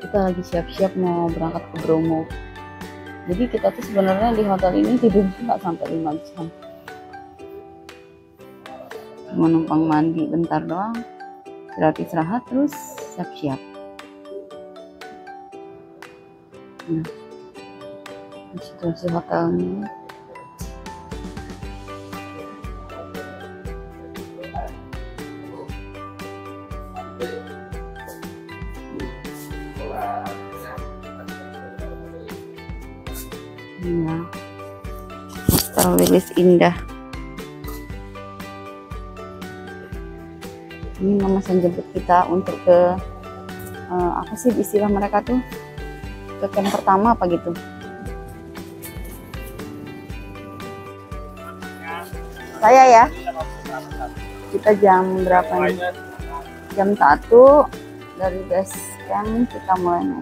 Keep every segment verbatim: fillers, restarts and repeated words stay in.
kita lagi siap-siap mau berangkat ke Bromo. Jadi kita tuh sebenarnya di hotel ini tidur nggak sampai lima jam. Cuma numpang mandi bentar doang, istirahat-istirahat terus siap-siap. Nah, situasi hotelnya. Ya, Hostel Wilis Indah. Ini Mama San jemput kita untuk ke uh, apa sih istilah mereka tuh, ke camp pertama apa gitu. Saya ya, kita jam berapa nih? Jam satu dari base camp kita mulai naik.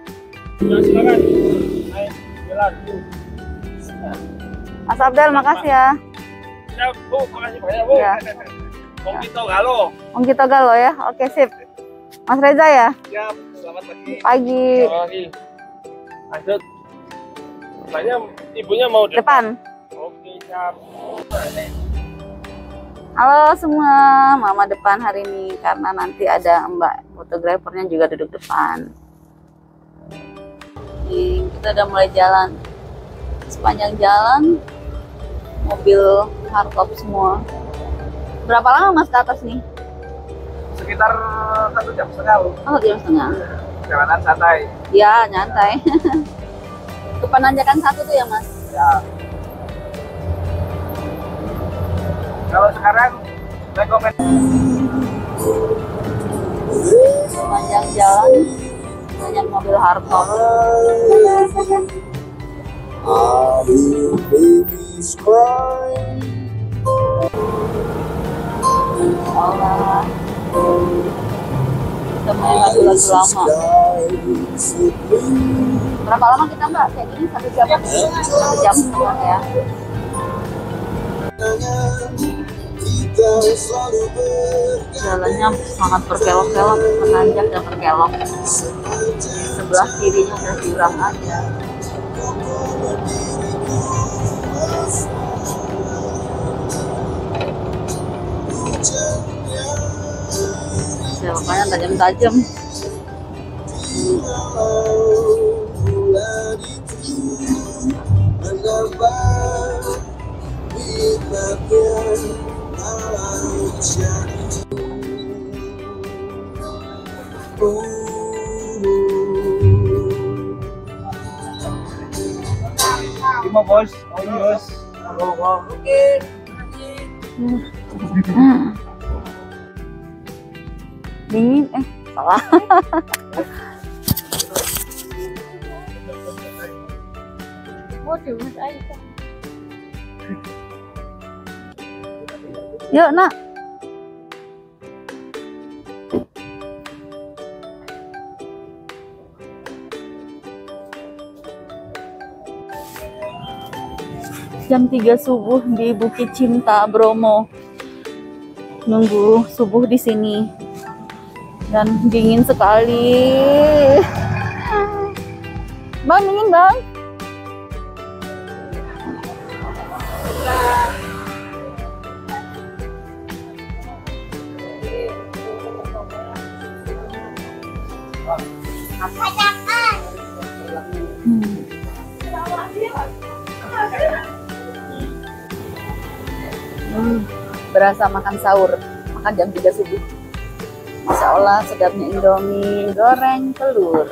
Mas Abdel, makasih ya. Ya, Bu, makasih banyak, Bu. Ya. Om Kito Galo. Om Kito Galo ya. Oke, sip. Mas Reza ya? Ya, selamat pagi. Pagi. Selamat pagi. Lanjut. Tanya ibunya mau Depan. Oke, siap. Halo semua, Mama depan hari ini karena nanti ada Mbak fotografernya juga duduk depan. Nih, kita udah mulai jalan. Sepanjang jalan mobil hardtop semua. Berapa lama Mas ke atas nih? Sekitar satu jam setengah, Bu. Oh, jam setengah. Jalanan santai. Ya, nyantai. Ke Penanjakan satu tuh ya, Mas? Ya. Kalau sekarang rekomend. Sepanjang jalan banyak mobil hardtop. I hear babies cry. Allah. Kita main lagu-lagu lama. Berapa lama kita Mbak? Kayak gini satu jam? Satu jam setengah ya. Jalannya sangat berkelok-kelok, menanjak dan berkelok. Sebelah kirinya udah jurang aja. Selokannya tajam-tajam. Lima bos, oh bos. Oke. Dingin, eh salah. Yuk nak. Jam tiga subuh di Bukit Cinta Bromo. Nunggu subuh di sini. Dan dingin sekali. Bang, dingin bang. Hmm. Hmm, berasa makan sahur, makan jam tiga subuh. Masya Allah, sedapnya Indomie goreng telur.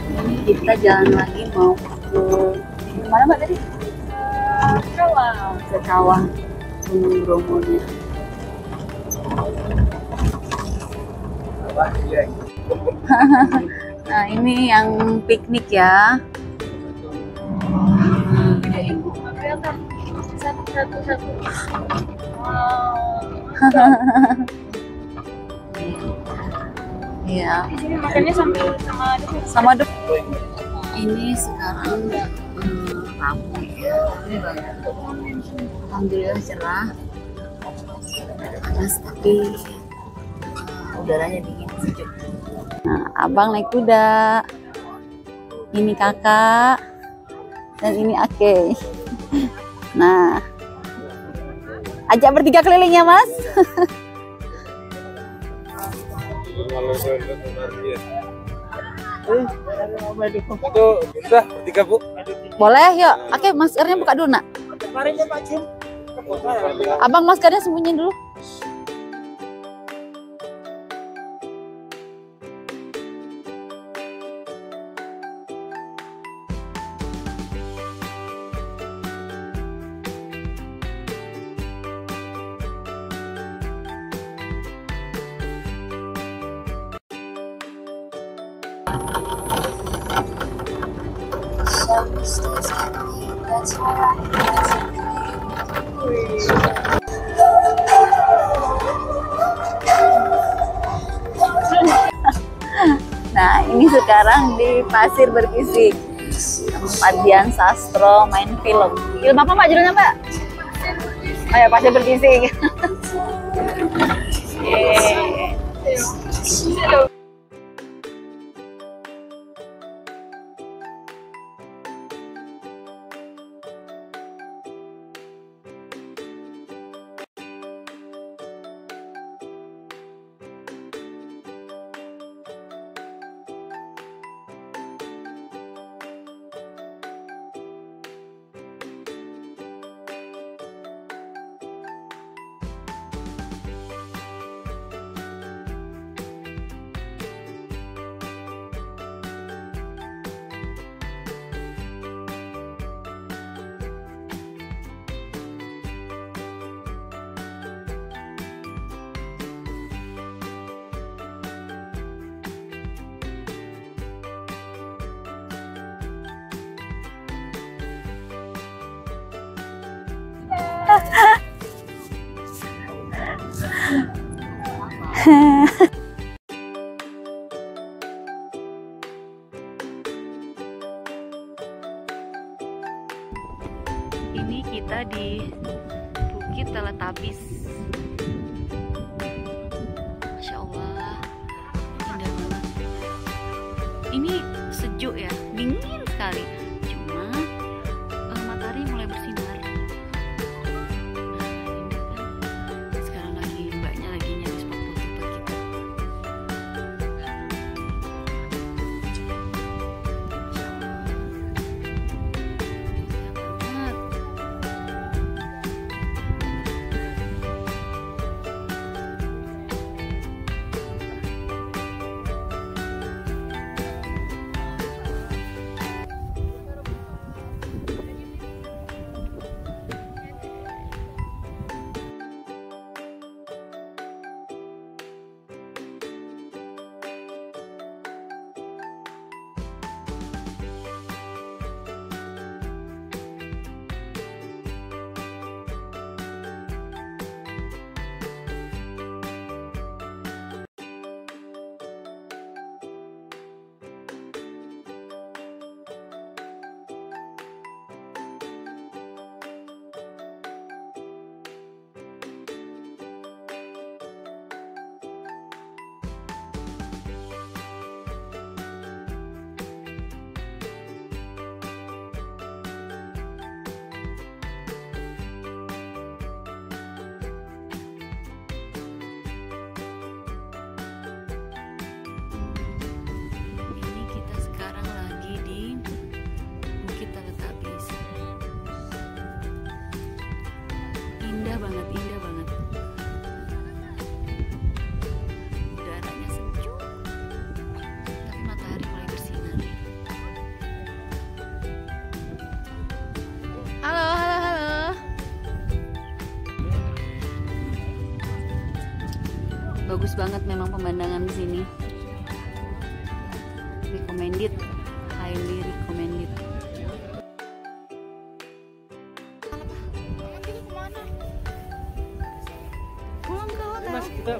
Ini kita jalan lagi mau ke mana Mbak tadi? Cawang. Ke Cawang, Gunung Bromonya. Nah ini yang piknik ya. Satu satu satu. Iya. Di sini makannya sambil sama Sama duk. Ini sekarang hmm, ramai ya. Alhamdulillah cerah. Panas tapi udaranya dingin sejuk. Nah, abang naik kuda. Ini kakak dan ini Ake. Nah, ajak bertiga keliling ya Mas. Itu udah bertiga Bu. Boleh yuk. Ake maskernya buka dulu nak. Abang maskernya sembunyiin dulu. Nah ini sekarang di Pasir Berkisik, tempat Dian Sastro main film. Film apa Mbak judulnya Mbak? Oh ya, Pasir Berkisik. Yeay. Ini kita di Bukit Teletabis. Masya Allah, indah banget. Ini sejuk ya, dingin sekali. Cuma uh, matahari mulai bersinar. Nah, ini kan sekarang lagi mbaknya lagi nyari spot foto buat kita. banget, indah banget. Udaranya sejuk, tapi matahari mulai bersinar. Bagus banget memang pemandangan di sini. Recommended, highly recommended. Pulang ke hotel. Mas kita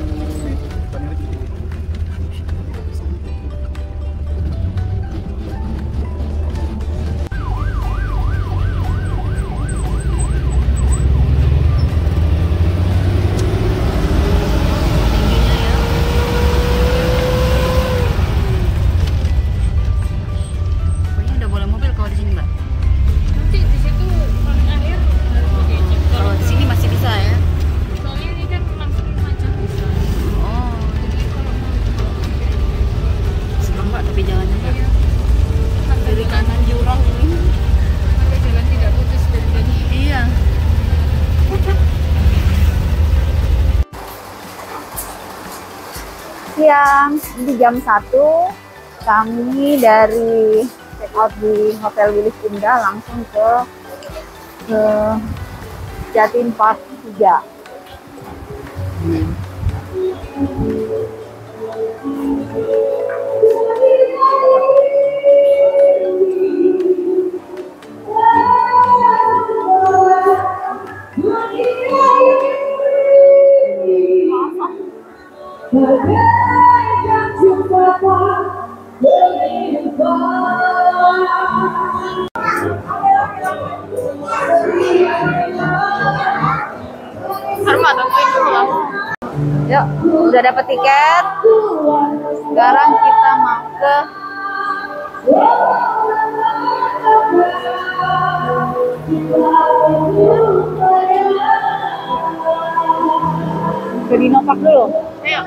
Nanti di situ paling akhir harus pakai cek. Kalau di sini masih bisa ya. Soalnya ini kan langsung lima jam bisa. Oh, Jadi kalau mau serem Pak, tapi jalannya Pak. sampai Kiri kanan jurang ini. sampai jalan tidak putus dari tadi. Iya. Siang, di jam satu kami dari check out di Hotel Wilis Indah langsung ke ke Jatim Park tiga. Harma tungguin dulu lah. Yuk, udah dapet tiket. Sekarang kita mau ke ke Dino Park dulu. Ayo.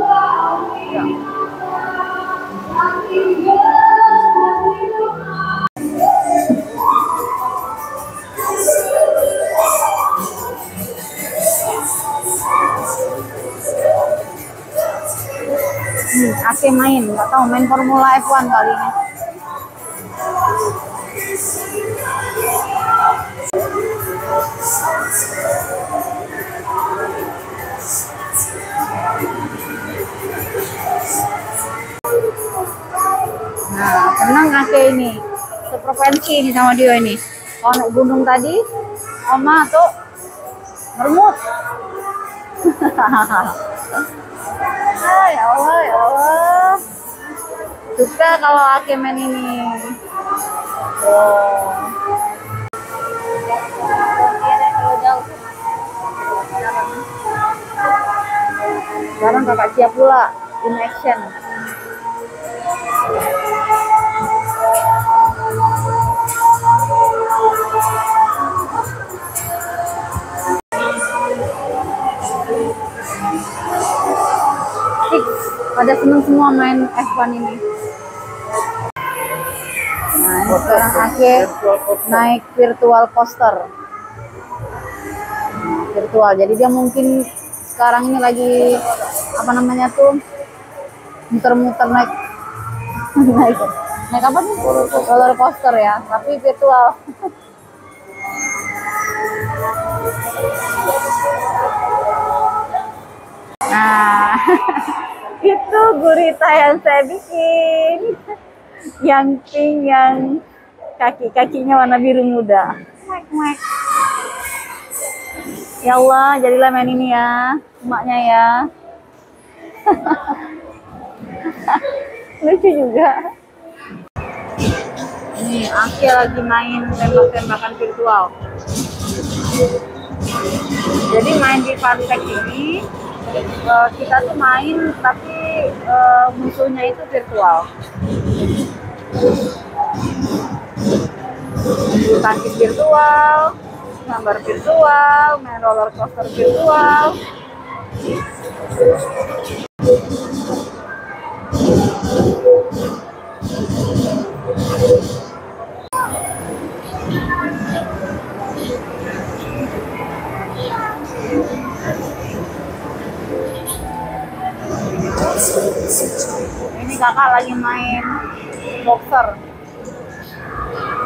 Hmm, Ake main, nggak tahu main Formula F satu kali ini. Nah, tenang Ake ini, seprovinsi ini sama dia ini. Kalau naik gunung tadi, Oma tuh mermut. Ah, ya Allah, ya Allah. Suka kalau Ake main ini. Oh. Sekarang kakak siap pula in action. Pada seneng semua main F satu ini. Nah, ini sekarang Ake naik virtual coaster. Nah, virtual, jadi dia mungkin sekarang ini lagi apa namanya tuh muter-muter naik naik naik apa nih? Roller coaster ya, tapi virtual. Nah, itu gurita yang saya bikin, yang pink, yang kaki-kakinya warna biru muda. Ya Allah, jadilah main ini ya, emaknya ya. Lucu juga. Ini Ake lagi main tembak-tembakan virtual. Jadi main di Funpack ini, uh, kita tuh main tapi uh, musuhnya itu virtual. Tangkis virtual, gambar virtual, main roller coaster virtual. Ini kakak lagi main boxer.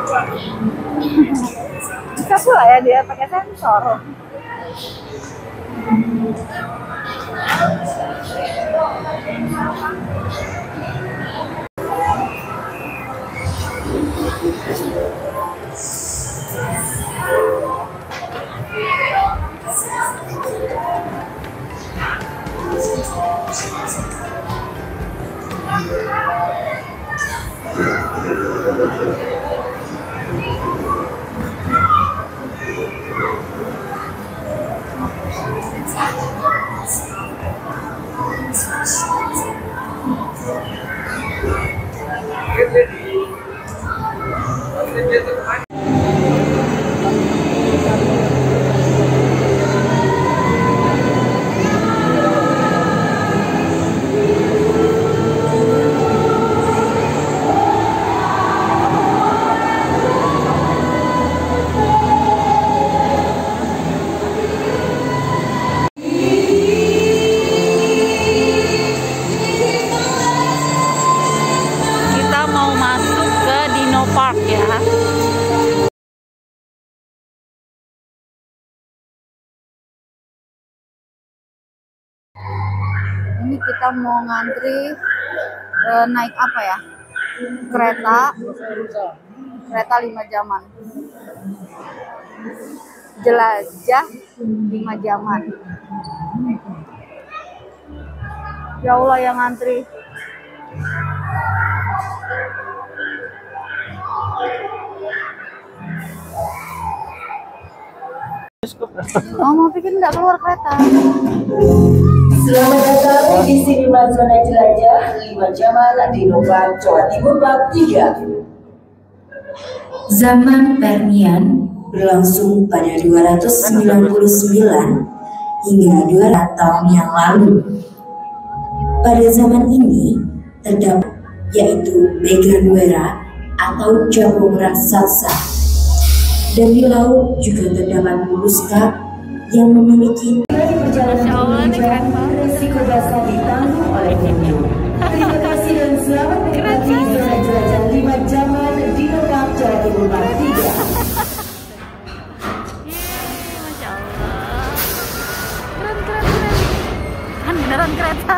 Bisa pula ya dia pakai sensor. Kita mau masuk ke Dino Park ya. Ini kita mau ngantri eh, naik apa ya? Kereta. Kereta lima jaman. Jelajah lima jaman. Ya Allah yang ngantri. Oh, mau pikir nggak keluar kereta. Selamat datang di Sinema Zona Jelajah lima Jaman Dino Park, Jawa Timur bab tiga. Zaman Permian berlangsung pada dua ratus sembilan puluh sembilan hingga dua ratus tahun yang lalu. Pada zaman ini terdapat yaitu Meganuera atau jagung raksasa. Dan di laut juga terdapat moluska yang memiliki perjalanan risiko basah ditanggung oleh pengunjung. Terima kasih dan selamat menikmati zona jelajah lima jaman Dino Park, Jawa Timur bab tiga. Masya Allah. Keren, keren, keren. Kan beneran kereta.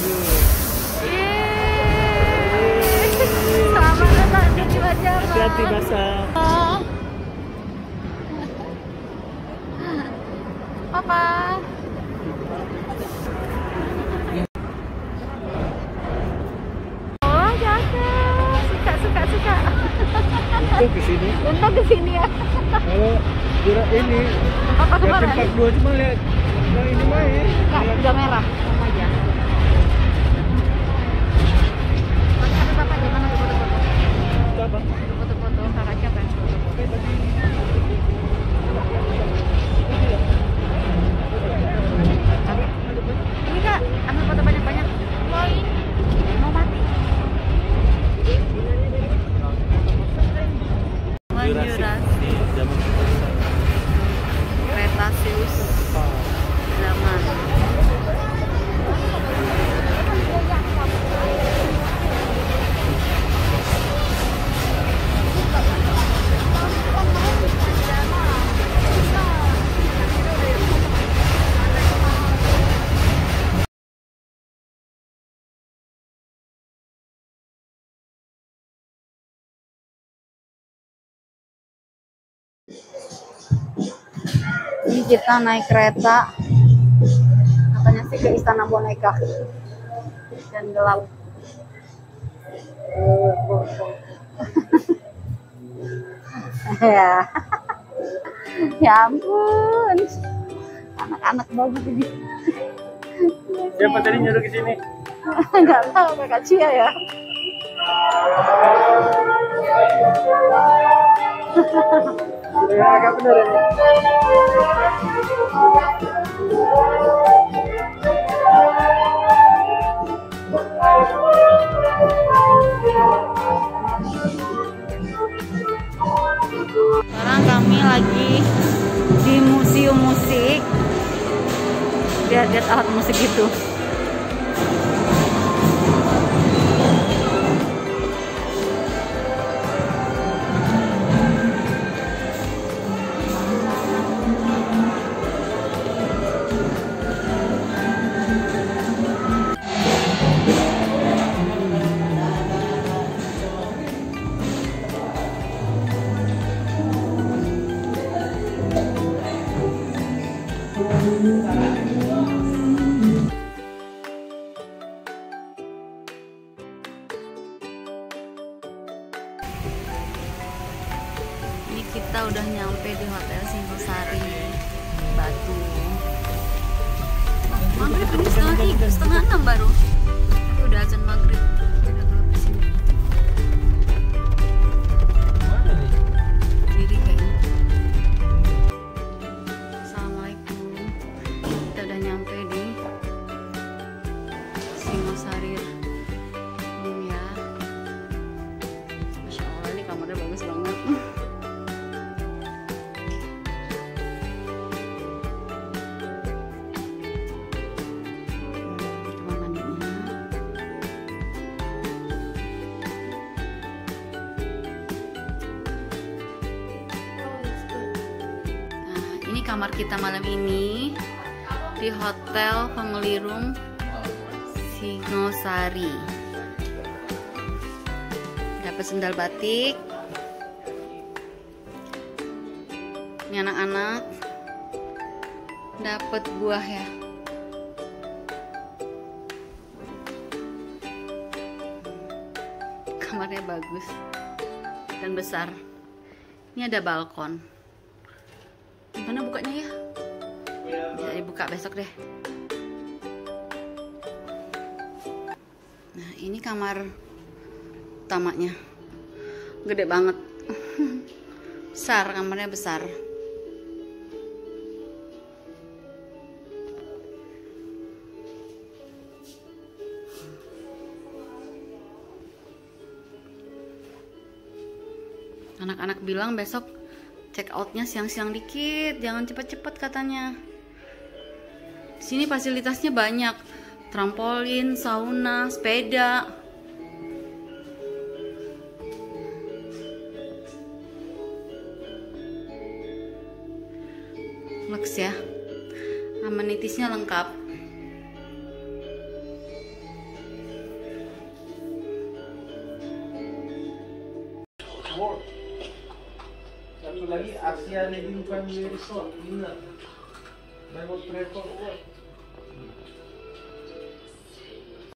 Yeay. Selamat datang di Lima Jaman. Hati-hati basah. Papa. Oh, jaga. Suka, suka, suka. Untuk ke sini. Untung ke sini ya. Kalau kira ini Apa ya kemarin? tempat dua cuma lihat nah ini main. Enggak, udah merah. Sama aja. Tapi Bapak gimana tuh foto-foto? Apa? Foto-foto kakak siapa yang foto-foto? Ini Kak, ambil foto banyak-banyak. Mau mati. Jurasi. Kretasius zaman. Ini kita naik kereta, katanya sih ke Istana Boneka, dan gelap. Ya, ya ampun, anak-anak banget ini. Siapa tadi nyuruh ke sini? Nggak tahu Kakak Cia ya. Ya, agak bener ini. Sekarang kami lagi di museum musik. Lihat-lihat alat musik itu. setengah enam baru. Tapi udah azan maghrib. Udah gelap di sini. Mana nih? Kiri kayaknya. Assalamualaikum. Kita udah nyampe di Singosari Room ya. Masya Allah, ini kamarnya bagus banget. Ini kamar kita malam ini di Hotel Family Room Singosari. Dapat sendal batik. Ini anak-anak dapat buah ya. Kamarnya bagus dan besar. Ini ada balkon. Gimana bukanya ya? Bisa dibuka besok deh. Nah, ini kamar utamanya. Gede banget. Besar, kamarnya besar. Anak-anak bilang besok check outnya siang-siang dikit, jangan cepet-cepet katanya. Di sini fasilitasnya banyak, trampolin, sauna, sepeda. Lux ya, amenitisnya lengkap. Satu lagi Asia Living Family Resort. Ingat. Diamond Record World.